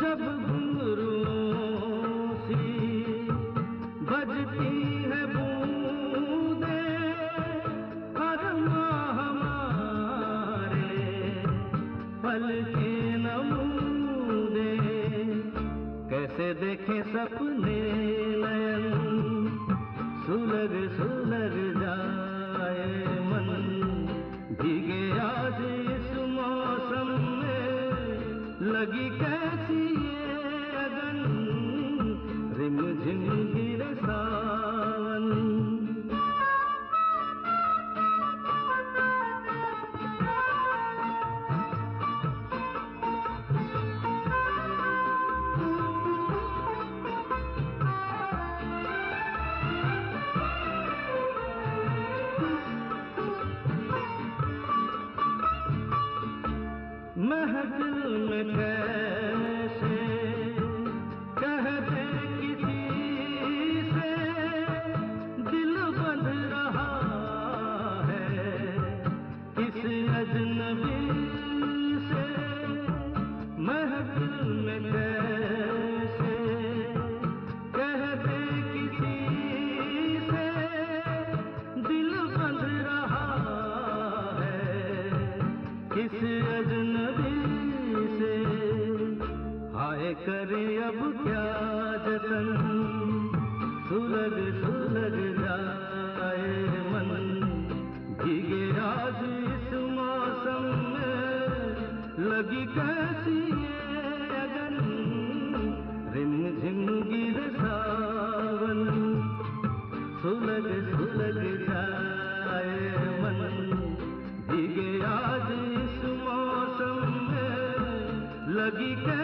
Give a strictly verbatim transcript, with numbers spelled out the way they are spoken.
जब घुंघरूओं सी बजती है बूंदे हर माह हमारे पल के नमूने, कैसे देखे सपने नयन सुलग सुलग जाए मन, भीगे आज इस मौसम में लगी कैसी ये अगन, रिम झिम गिरे सावन। महफिल में कैसे कह दे किसी से दिल बंध रहा है किस अजनबी से, महफिल में कैसे कह दे किसी से दिल बंध रहा है किस अजनबी से, हाय करे अब क्या जतन सुलग सुलग जाए मन, भीगे आज इस मौसम में लगी कैसी ये अगन, रिम झिम गिरे सावन, सुलग सुलग जाए मन, भीगे आज इस मौसम में लगी